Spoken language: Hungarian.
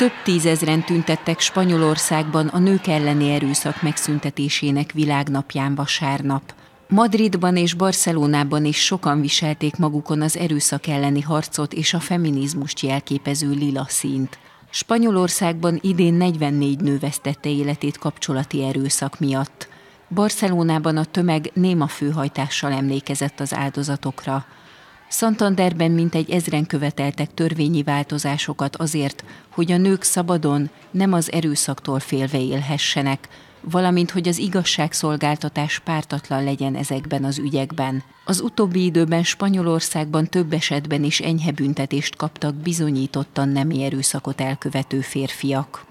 Több tízezren tüntettek Spanyolországban a nők elleni erőszak megszüntetésének világnapján vasárnap. Madridban és Barcelonában is sokan viselték magukon az erőszak elleni harcot és a feminizmust jelképező lila színt. Spanyolországban idén 44 nő vesztette életét kapcsolati erőszak miatt. Barcelonában a tömeg néma főhajtással emlékezett az áldozatokra. Santanderben mintegy 1000 követeltek törvényi változásokat azért, hogy a nők szabadon, nem az erőszaktól félve élhessenek, valamint hogy az igazságszolgáltatás pártatlan legyen ezekben az ügyekben. Az utóbbi időben Spanyolországban több esetben is enyhe büntetést kaptak bizonyítottan nemi erőszakot elkövető férfiak.